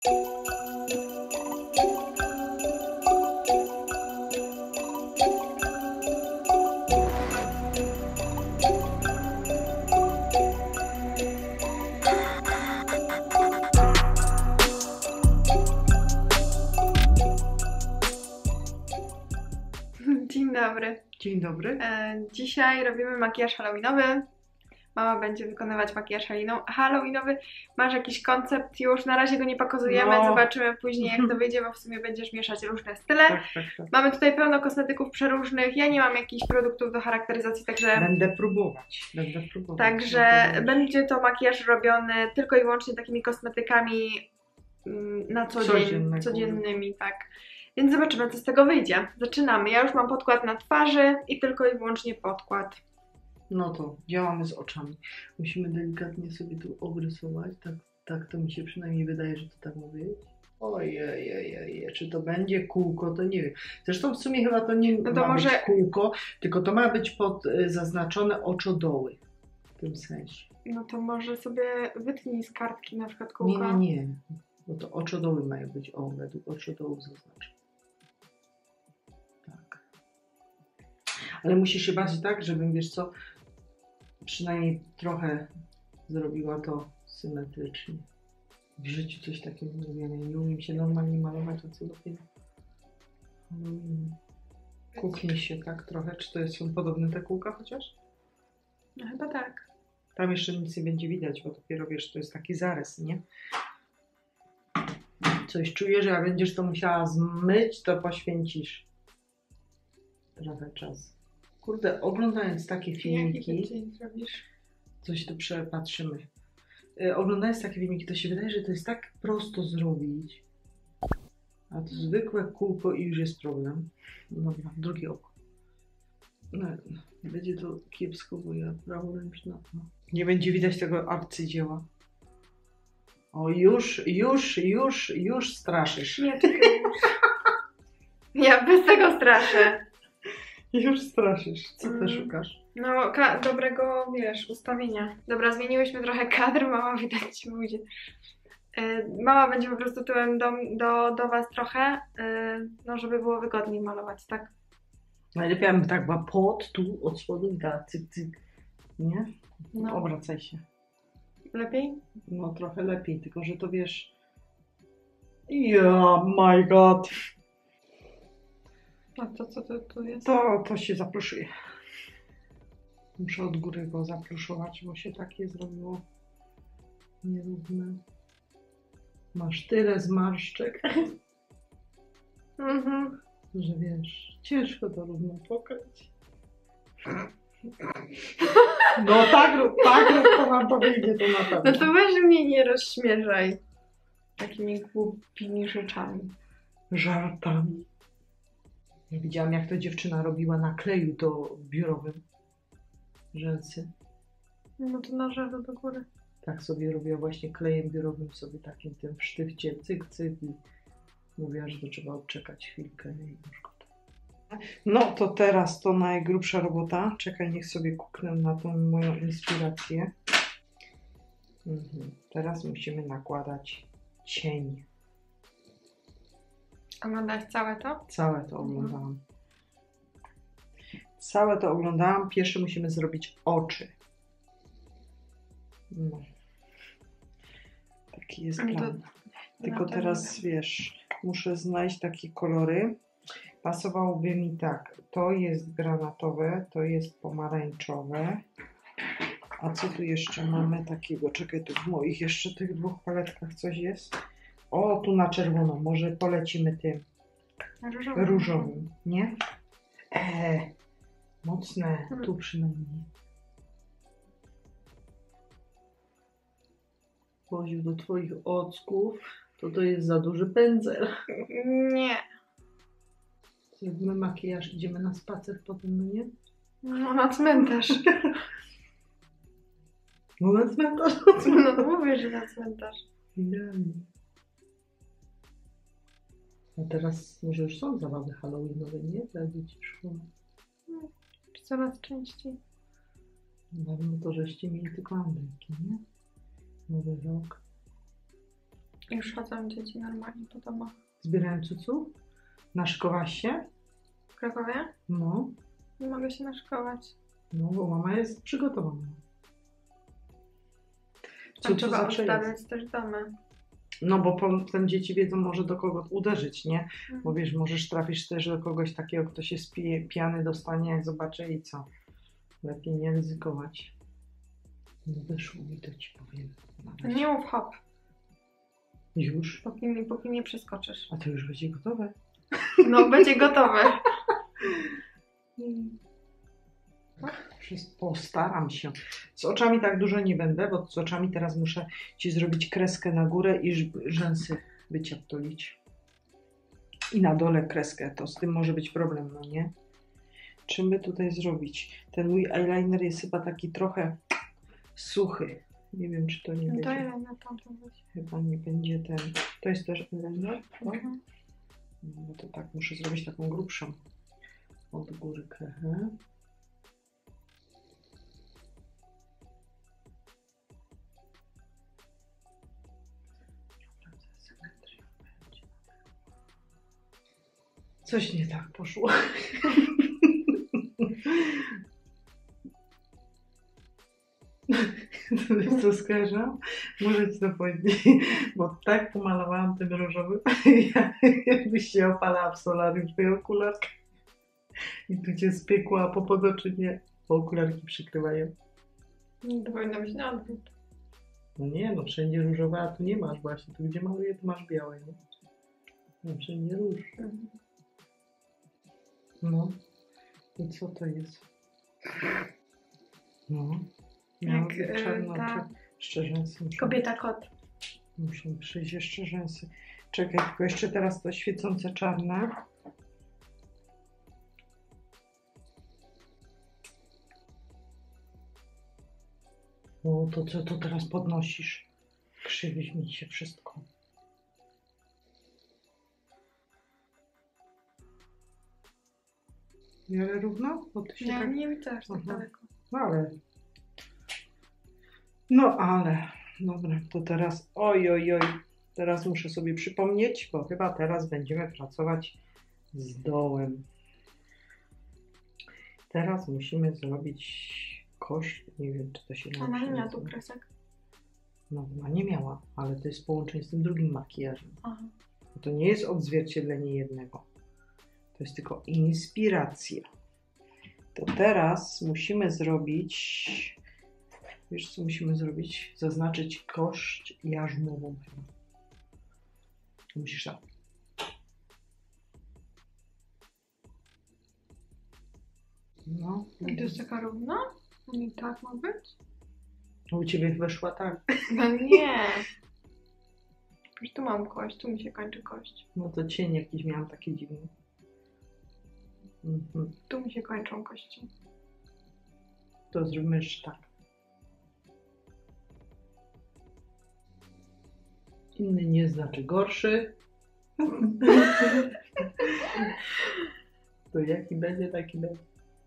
Dzień dobry. Dzień dobry. Dzisiaj robimy makijaż halloweenowy. Mama będzie wykonywać makijaż halloweenowy. Masz jakiś koncept już? Na razie go nie pokazujemy, zobaczymy później jak to wyjdzie, bo w sumie będziesz mieszać różne style. Tak. Mamy tutaj pełno kosmetyków przeróżnych. Ja nie mam jakichś produktów do charakteryzacji, także... Będę próbować. Także będzie to makijaż robiony tylko i wyłącznie takimi kosmetykami na co dzień, codziennymi, tak. Więc zobaczymy, co z tego wyjdzie. Zaczynamy. Ja już mam podkład na twarzy i tylko i wyłącznie podkład. No to działamy z oczami. Musimy delikatnie sobie tu obrysować. Tak to mi się przynajmniej wydaje, że to tak ma być. Ojej, czy to będzie kółko, to nie wiem. Zresztą w sumie chyba to nie ma być kółko, tylko to ma być zaznaczone oczodoły. W tym sensie. No to może sobie wytnij z kartki na przykład kółko. Nie. Bo to oczodoły mają być według oczodołów zaznaczone. Tak. Ale musisz się bardziej tak, żebym, wiesz co, przynajmniej trochę zrobiła to symetrycznie. W życiu coś takiego nie wiem. Ja nie umiem się normalnie malować, a co dopiero. Kuknij się tak trochę. Czy to są podobne te kółka chociaż? No chyba tak. Tam jeszcze nic nie będzie widać, bo dopiero wiesz, to jest taki zarys, nie? Coś czuję, że jak będziesz to musiała zmyć, to poświęcisz trochę czasu. Kurde, oglądając takie filmiki, coś tu przepatrzymy. Oglądając takie filmiki, to się wydaje, że to jest tak prosto zrobić. A to zwykłe kółko i już jest problem. Dobra, drugie oko. No, będzie to kiepsko, bo ja praworęczna. Nie będzie widać tego arcydzieła. O, już straszysz. Nie, czekaj. Ja bez tego straszę. Już straszysz. Co ty szukasz? No, dobrego, wiesz, ustawienia. Dobra, zmieniłyśmy trochę kadr, mama widać ci będzie. Mama będzie po prostu tyłem do was trochę, no żeby było wygodniej malować, tak? Najlepiej bym tak była tu od spodu i tak cyk. Nie? No. Obracaj się. Lepiej? No trochę lepiej, tylko że to wiesz... my god! A to co to tu jest? To się zapluszuje. Muszę od góry go zapluszować, bo się takie zrobiło nierówne. Masz tyle zmarszczek, że wiesz, ciężko to równo pokryć. No tak rób, to nam to wyjdzie, to na pewno. No to weź mnie nie rozśmieszaj takimi głupimi rzeczami. Żartami. Ja widziałam, jak to dziewczyna robiła na kleju to biurowym. Rzęsy. No to na żelu do góry. Tak sobie robiła właśnie klejem biurowym, sobie takim tym w sztywcie, cyk i mówiła, że to trzeba odczekać chwilkę i już gotowe. No to teraz to najgrubsza robota. Czekaj, niech sobie kuknę na tą moją inspirację. Teraz musimy nakładać cień. Oglądasz całe to? Całe to oglądałam. Całe to oglądałam. Pierwsze musimy zrobić oczy. No. Taki jest plan. Tylko teraz wiesz, muszę znaleźć takie kolory. Pasowałoby mi tak. To jest granatowe, to jest pomarańczowe. A co tu jeszcze mamy takiego? Czekaj, tu w moich jeszcze tych dwóch paletkach coś jest. O, tu na czerwono. Może polecimy tym różowym, nie? Mocne. Tu przynajmniej. Poziu do twoich ocków. To jest za duży pędzel. Nie. Zrobimy makijaż, idziemy na spacer potem, no nie? No na cmentarz. No na cmentarz. No to mówię, że na cmentarz. Idealnie. A teraz może już są zabawy halloweenowe, nie? Dla dzieci w szkole. Czy coraz częściej? Dawno to żeście mieli tylko Andryki, nie? Nowy rok. Już chodzą dzieci normalnie po domach. Zbierają cucu? Naszykowałaś się? W Krakowie? No. Nie mogę się naszykować. No, bo mama jest przygotowana. Tam trzeba ustawiać też domy. No bo potem dzieci wiedzą może do kogo uderzyć, nie? Bo wiesz, możesz trafić też do kogoś takiego, kto się z pijany dostanie, jak zobaczy i co? Lepiej nie ryzykować. Nie wyszło mi, to ci powiem. Nie mów hop. Już? Póki nie przeskoczysz. A to już będzie gotowe? No, będzie gotowe. Postaram się. Z oczami tak dużo nie będę, bo z oczami teraz muszę ci zrobić kreskę na górę i rzęsy wyciaptolić. I na dole kreskę. To z tym może być problem, no nie? Czym by tutaj zrobić? Ten mój eyeliner jest chyba taki trochę suchy. Nie wiem, czy to nie będzie. To eyeliner tamto będzie. Chyba nie będzie ten. To jest też eyeliner? No to tak, muszę zrobić taką grubszą. Od góry krechę. Coś nie tak poszło. Co skojarzyłam? Muszę ci to powiedzieć, bo tak pomalowałam tym różowym, jakbyś się opalała w solarium w tej okularkach. I tu cię spiekła, a po podoczy nie, bo okularki przykrywają. To powinno być na odwrót. No nie, no wszędzie różowe, a tu nie masz właśnie. Tu gdzie maluję, to masz białe, nie? No wszędzie róż. No. I co to jest? No. Jak ta szczerzęsy. kobieta kot. Muszą przyjść jeszcze rzęsy. Czekaj, tylko jeszcze teraz to świecące czarne. O, to co to teraz podnosisz? Krzywi mi się wszystko. W miarę równo? Bo ty się Ja tak... nie widzę aż tak daleko. Ale, dobra, to teraz, oj, teraz muszę sobie przypomnieć, bo chyba teraz będziemy pracować z dołem. Teraz musimy zrobić kość, nie wiem, czy to się nazywa. Ona nie miała tu kresek. No, ona nie miała, ale to jest połączenie z tym drugim makijażem. Aha. To nie jest odzwierciedlenie jednego. To jest tylko inspiracja. To teraz musimy zrobić... Wiesz, co musimy zrobić? Zaznaczyć kość jarzmową chyba. Musisz tak. No. I to jest taka równa? I tak ma być? U ciebie weszła tak. No nie. Już tu mam kość, tu mi się kończy kość. No to cień jakiś miałam taki dziwny. Tu mi się kończą kości. To zrobimy jeszcze tak. Inny nie znaczy gorszy. To jaki będzie, taki będzie.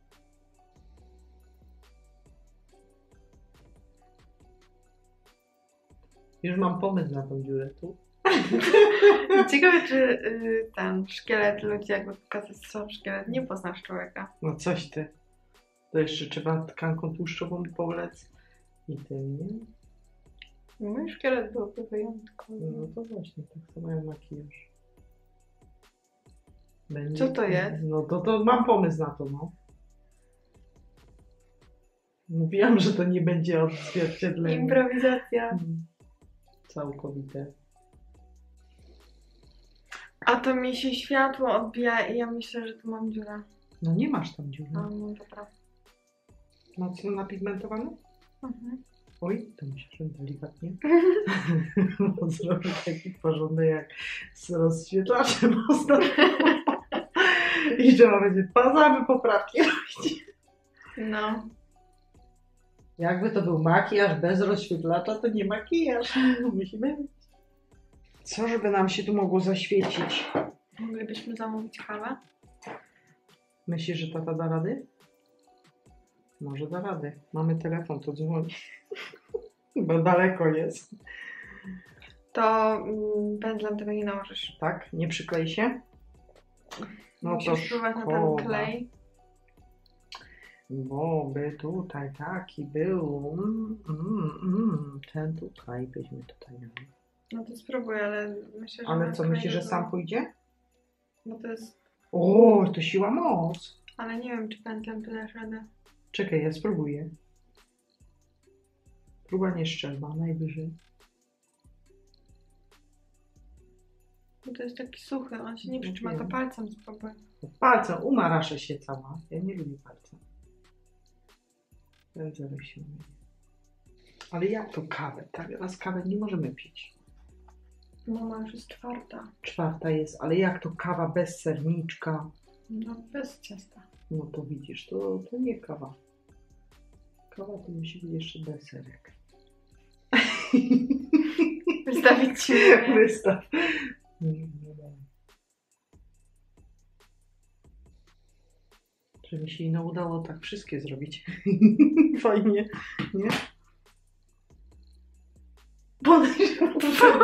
Już mam pomysł na tą dziurę tu. Ciekawe, czy ten szkielet ludzi, jakby pokazać sam szkielet, nie poznasz człowieka. No coś ty. To jeszcze trzeba tkanką tłuszczową powlec i tym, nie? Mój szkielet byłby wyjątkowy. No to właśnie, tak samo jak makijaż. Będzie... Co to jest? No to mam pomysł na to, no. Mówiłam, że to nie będzie odzwierciedlenie. Improwizacja. Całkowite. A to mi się światło odbija i ja myślę, że tu mam dziurę. No nie masz tam dziury. No, dobra. Mocno napigmentowane? Oj, to musisz delikatnie. Zrobić taki porządek jak z rozświetlaczem ostatnio. I trzeba będzie same poprawki robić. No. Jakby to był makijaż bez rozświetlacza, to nie makijaż. Musimy... Co, żeby nam się tu mogło zaświecić? Moglibyśmy zamówić kawę? Myślisz, że tata da rady? Może da rady. Mamy telefon, to dzwoni. Bo daleko jest. to pędzlem tego nie nałożysz. Tak? Nie przyklei się? No Musisz to spróbować na ten szkoda. klej. Bo by tutaj taki był. Ten tutaj, weźmy tutaj. No to spróbuj, ale myślę, że... Ale co, myślisz, że sam pójdzie? Bo to jest... O, to siła moc. Ale nie wiem, czy pędzlem to dasz radę. Czekaj, ja spróbuję. Próba nie szczelba, najwyżej. Bo to jest taki suchy, on się nie przytrzyma, to palcem spróbuj. Palcem, umaraszę się cała. Ja nie lubię palcem. Pędzelek się umie. Ale jak to kawę? Tak, raz kawę nie możemy pić. Mama już jest 4. 4 jest, ale jak to kawa bez serniczka? No bez ciasta. No to widzisz, to nie kawa. Kawa to musi być jeszcze deserek. Wystawić ci. Wystaw. Nie. Że mi się udało tak wszystkie zrobić. Fajnie, nie? Podejrzewam,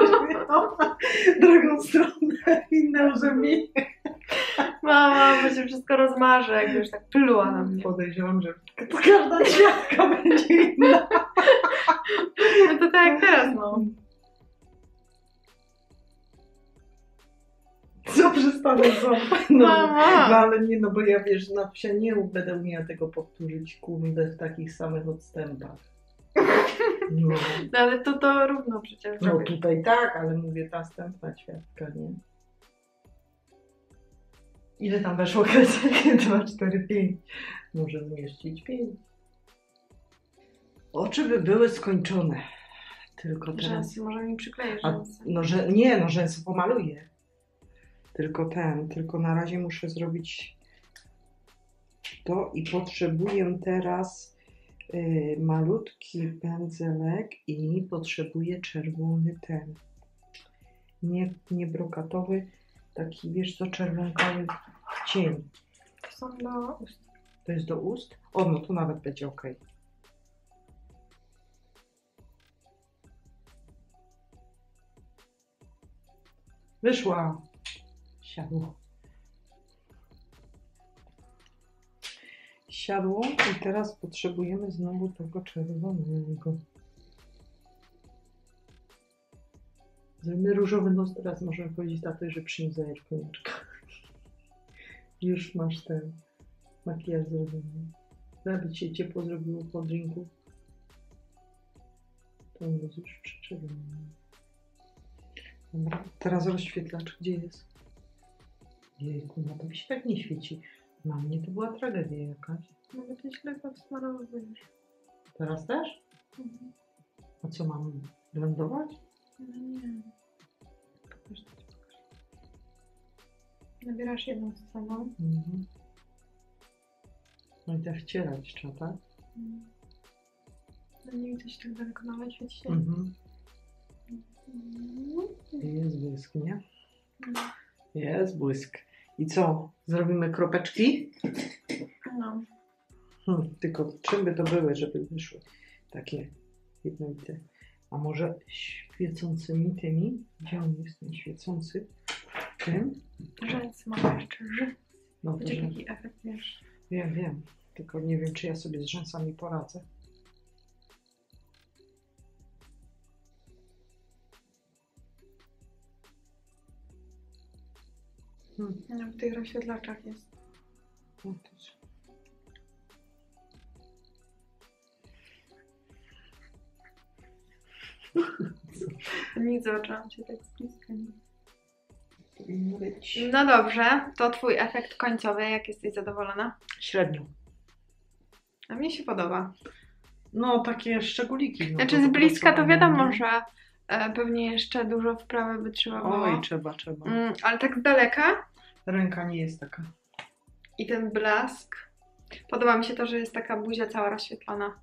drugą stronę inne urzędnienie. Mama, bo się wszystko rozmarzy, jak już tak pluła na mnie. Podejrzewam, że każda ćwiartka będzie inna. No to tak jak teraz, no. Co przestanę ząb? No, Mama! no ale nie, no bo ja wiesz, na psia nie będę umiała tego powtórzyć, kurde, w takich samych odstępach. No, No ale to równo przecież no robisz. tutaj tak, ale mówię ta następna ćwiartka, nie? Ile tam weszło kresek? 2, 4, 5. Może zmieścić 5. Oczy by były skończone. Tylko teraz... Rzęsy, może mi przykleisz rzęsy. No rzęsy pomaluję. Tylko na razie muszę zrobić to i potrzebuję teraz malutki pędzelek i potrzebuję czerwony nie brokatowy, taki wiesz co, czerwonkawy cień. To są do ust. To jest do ust? O, no to nawet będzie ok. Wyszła. Siadło i teraz potrzebujemy znowu tego czerwonego. Zrobimy różowy nos, teraz możemy powiedzieć tato, że przynieś zajarkonieczka. Już masz ten makijaż zrobiony. Żeby ci się ciepło zrobiło po drinku. To jest już przyczerwony. Dobra, teraz rozświetlacz, gdzie jest? Jejku, no to mi się tak nie świeci. Na mnie to była tragedia jakaś. Mogę to źle powsmarowujesz. Teraz też? Mhm. A co mam blendować? No nie. Pokaż. Nabierasz jedną stroną. Mhm. No i tak wcierać trzeba, tak? No nie widzę się tak daleko nawet, świeci się. Mhm. Jest błysk, nie? Jest błysk. I co? Zrobimy kropeczki? No. Tylko czym by to były, żeby wyszły takie jednolite? A może świecącymi tymi? Gdzie on jest ten świecący? Tym? Rzęsy mam jeszcze. No to Będzie taki efekt, wiesz. Wiem. Tylko nie wiem, czy ja sobie z rzęsami poradzę. No, w tych rozświetlaczach jest. No to... Nic, zobaczyłam cię tak z bliska. Powinno być. No dobrze, to twój efekt końcowy, jak jesteś zadowolona? Średnio. A mnie się podoba. No takie szczególiki. No, Znaczy z bliska to wiadomo, że pewnie jeszcze dużo wprawy by trzeba było. Oj, trzeba. Ale tak z daleka Ręka nie jest taka. i ten blask. Podoba mi się to, że jest taka buzia cała rozświetlona.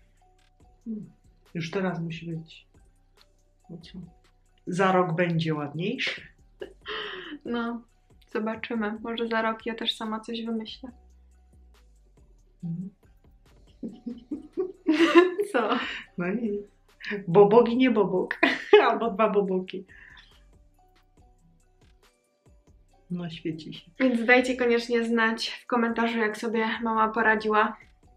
Już teraz musi być. No co? Za rok będzie ładniejszy. No, zobaczymy. Może za rok ja też sama coś wymyślę. Co? No nic. Bobogi, nie bobok. Albo 2 boboki. No, świeci się. Więc dajcie koniecznie znać w komentarzu, jak sobie mama poradziła.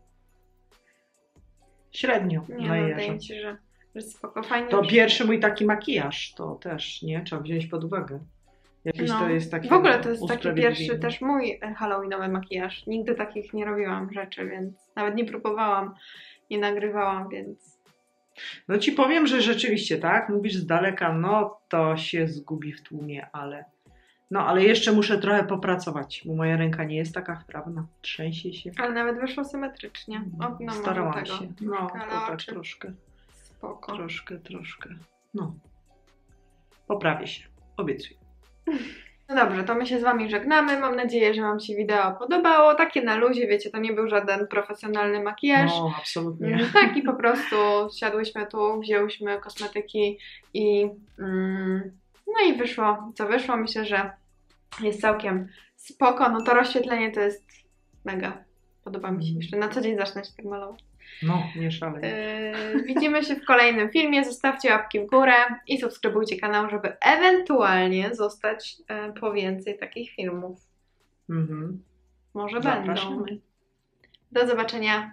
Średnio. Nie, no, wydaje mi się, że spoko, fajnie. To pierwszy mój taki makijaż, to też, nie? Trzeba wziąć pod uwagę. Jakiś to jest taki. W ogóle to jest taki pierwszy też mój halloweenowy makijaż. Nigdy takich nie robiłam rzeczy, więc nawet nie próbowałam, nie nagrywałam, więc... No ci powiem, że rzeczywiście, tak? Mówisz z daleka, no to się zgubi w tłumie, ale... No, ale jeszcze muszę trochę popracować, bo moja ręka nie jest taka wprawna, trzęsie się. Ale nawet wyszło symetrycznie. No, starałam się. No, to tak troszkę. Spoko. Troszkę. No. Poprawię się. Obiecuję. No dobrze, to my się z Wami żegnamy. Mam nadzieję, że Wam się wideo podobało. Takie na luzie, wiecie, to nie był żaden profesjonalny makijaż. No, absolutnie. Tak, i po prostu siadłyśmy tu, wzięłyśmy kosmetyki i no i wyszło, co wyszło. Myślę, że jest całkiem spoko. No to rozświetlenie to jest mega. Podoba mi się. Jeszcze na co dzień zacznę się tak malować. No, nie szalej. Widzimy się w kolejnym filmie. Zostawcie łapki w górę i subskrybujcie kanał, żeby ewentualnie zostać po więcej takich filmów. Może Zapraszamy. będą. Do zobaczenia.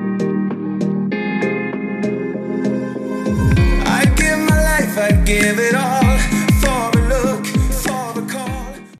I'd give it